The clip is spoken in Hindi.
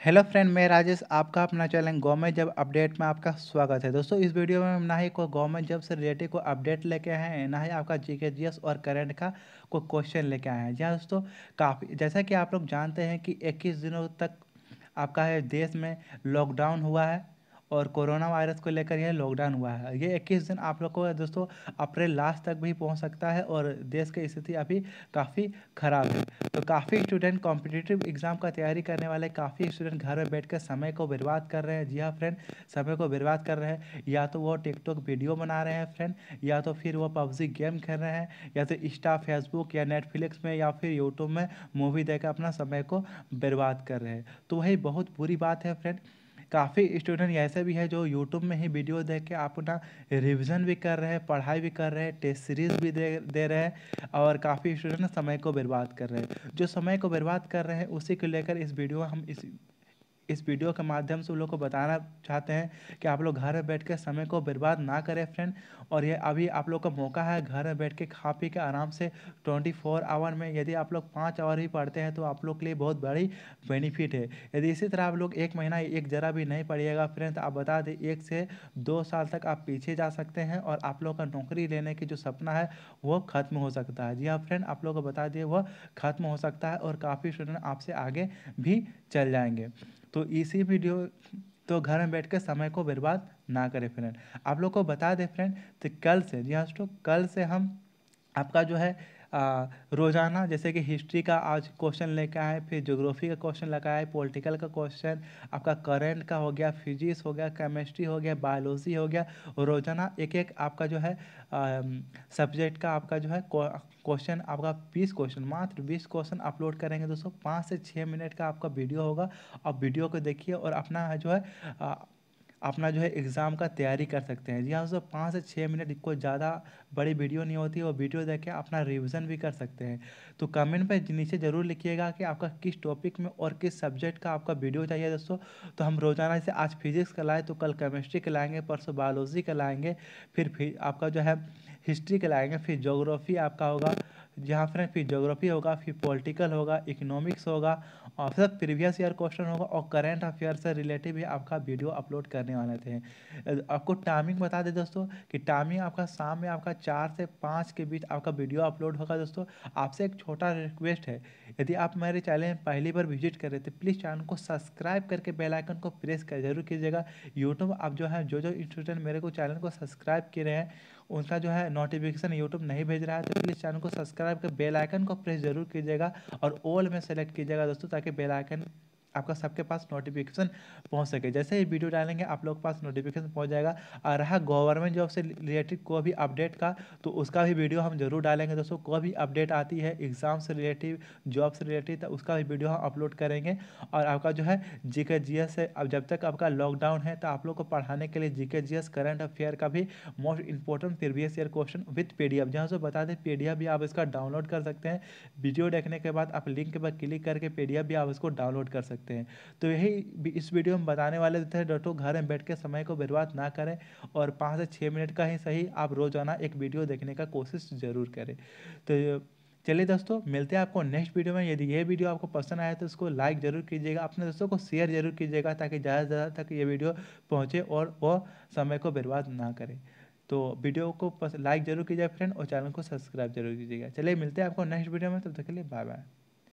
हेलो फ्रेंड, मैं राजेश आपका अपना चैनल गवर्नमेंट जॉब अपडेट में आपका स्वागत है। दोस्तों, इस वीडियो में हम ना ही कोई गवर्नमेंट जॉब से रिलेटेड कोई अपडेट लेके आए हैं, ना ही आपका जीके जीएस और करंट का कोई क्वेश्चन लेके आए हैं। जी हाँ दोस्तों, काफ़ी जैसा कि आप लोग जानते हैं कि 21 दिनों तक आपका है देश में लॉकडाउन हुआ है और कोरोना वायरस को लेकर यह लॉकडाउन हुआ है। ये 21 दिन आप लोग को दोस्तों अप्रैल लास्ट तक भी पहुंच सकता है और देश की स्थिति अभी काफ़ी ख़राब है। तो काफ़ी स्टूडेंट कॉम्पिटिटिव एग्ज़ाम का तैयारी करने वाले काफ़ी स्टूडेंट घर में बैठ कर समय को बर्बाद कर रहे हैं। जी हाँ फ्रेंड, समय को बर्बाद कर रहे हैं। या तो वो टिकटॉक वीडियो बना रहे हैं फ्रेंड, या तो फिर वो पबजी गेम खेल रहे हैं, या तो इंस्टा फेसबुक या नेटफ्लिक्स में या फिर यूट्यूब में मूवी देकर अपना समय को बर्बाद कर रहे हैं। तो वही बहुत बुरी बात है फ्रेंड। काफ़ी स्टूडेंट ऐसे भी है जो यूट्यूब में ही वीडियो देख के अपना रिवीजन भी कर रहे हैं, पढ़ाई भी कर रहे हैं, टेस्ट सीरीज भी दे रहे हैं और काफ़ी स्टूडेंट समय को बर्बाद कर रहे हैं। जो समय को बर्बाद कर रहे हैं उसी को लेकर इस वीडियो हम इस वीडियो के माध्यम से उन लोग को बताना चाहते हैं कि आप लोग घर में बैठ के समय को बर्बाद ना करें फ्रेंड। और ये अभी आप लोग का मौका है घर में बैठ के खा पी के आराम से 24 आवर में यदि आप लोग 5 आवर भी पढ़ते हैं तो आप लोग के लिए बहुत बड़ी बेनिफिट है। यदि इसी तरह आप लोग एक महीना एक जरा भी नहीं पढ़िएगा फ्रेंड तो आप बता दें 1 से 2 साल तक आप पीछे जा सकते हैं और आप लोग का नौकरी लेने की जो सपना है वो ख़त्म हो सकता है। जी हाँ फ्रेंड, आप लोग को बता दिए वह ख़त्म हो सकता है और काफ़ी स्टूडेंट आपसे आगे भी चल जाएंगे। तो इसी वीडियो तो घर में बैठ के समय को बर्बाद ना करें फ्रेंड। आप लोग को बता दें फ्रेंड, तो कल से जी हाँ दोस्तों, कल से हम आपका जो है रोज़ाना जैसे कि हिस्ट्री का आज क्वेश्चन लेकर आए, फिर ज्योग्राफी का क्वेश्चन लेकर आए, पॉलिटिकल का क्वेश्चन, आपका करंट का हो गया, फिजिक्स हो गया, केमिस्ट्री हो गया, बायोलॉजी हो गया। रोज़ाना एक एक आपका जो है सब्जेक्ट का आपका जो है क्वेश्चन, आपका 20 क्वेश्चन, मात्र 20 क्वेश्चन अपलोड करेंगे दोस्तों। 5 से 6 मिनट का आपका वीडियो होगा। आप वीडियो को देखिए और अपना जो है अ, अपना जो है एग्ज़ाम का तैयारी कर सकते हैं। जी हाँ दोस्तों, 5 से 6 मिनट, कोई ज़्यादा बड़ी वीडियो नहीं होती, वो वीडियो देख के अपना रिवीजन भी कर सकते हैं। तो कमेंट पे नीचे ज़रूर लिखिएगा कि आपका किस टॉपिक में और किस सब्जेक्ट का आपका वीडियो चाहिए दोस्तों। तो हम रोज़ाना जैसे आज फिजिक्स का लाए तो कल केमिस्ट्री का लाएंगे, परसों बायोलॉजी का लाएंगे, फिर आपका जो है हिस्ट्री का लाएंगे, फिर ज्योग्राफी आपका होगा। जहाँ फिर ज्योग्राफी होगा, फिर पॉलिटिकल होगा, इकोनॉमिक्स होगा और फिर प्रीवियस ईयर क्वेश्चन होगा और करंट अफेयर से रिलेटिव भी आपका वीडियो अपलोड करने वाले थे। आपको टाइमिंग बता दें दोस्तों कि टाइमिंग आपका शाम में आपका 4 से 5 के बीच आपका वीडियो अपलोड होगा दोस्तों। आपसे एक छोटा रिक्वेस्ट है, यदि आप मेरे चैनल में पहली बार विजिट कर रहे थे प्लीज़ चैनल को सब्सक्राइब करके बेल आइकन को प्रेस कर जरूर कीजिएगा। यूट्यूब आप जो है जो स्टूडेंट मेरे को चैनल को सब्सक्राइब किए हैं उनका जो है नोटिफिकेशन यूट्यूब नहीं भेज रहा है, तो प्लीज़ चैनल को सब्सक्राइब कर बेल आइकन को प्रेस जरूर कीजिएगा और ऑल में सेलेक्ट कीजिएगा दोस्तों, ताकि बेल आइकन आपका सबके पास नोटिफिकेशन पहुंच सके। जैसे ही वीडियो डालेंगे आप लोग के पास नोटिफिकेशन पहुंच जाएगा। और रहा गवर्नमेंट जॉब से रिलेटेड कोई भी अपडेट का, तो उसका भी वीडियो हम जरूर डालेंगे दोस्तों। कोई भी अपडेट आती है एग्जाम से रिलेटिव, जॉब से रिलेटेड, तो उसका भी वीडियो हम अपलोड करेंगे। और आपका जो है जीके जीएस है, अब जब तक आपका लॉकडाउन है तो आप लोग को पढ़ाने के लिए जीके जीएस करंट अफेयर का भी most important previous year question with PDF, जहाँ से बता दें पीडीएफ भी आप इसका डाउनलोड कर सकते हैं। वीडियो देखने के बाद आप लिंक पर क्लिक करके पीडीएफ भी आप इसको डाउनलोड कर सकते हैं। तो यही इस वीडियो में बताने वाले थे दोस्तों, घर में बैठ के समय को बर्बाद ना करें और 5 से 6 मिनट का ही सही आप रोजाना एक वीडियो देखने का कोशिश जरूर करें। तो चलिए दोस्तों, मिलते हैं आपको नेक्स्ट वीडियो में। यदि ये वीडियो आपको पसंद आया तो उसको लाइक ज़रूर कीजिएगा, अपने दोस्तों को शेयर जरूर कीजिएगा ताकि ज़्यादा से ज़्यादा तक ये वीडियो पहुँचे और वो समय को बर्बाद ना करें। तो वीडियो को लाइक जरूर कीजिएगा फ्रेंड और चैनल को सब्सक्राइब जरूर कीजिएगा। चलिए मिलते हैं आपको नेक्स्ट वीडियो में, तब तक के लिए बाय बाय।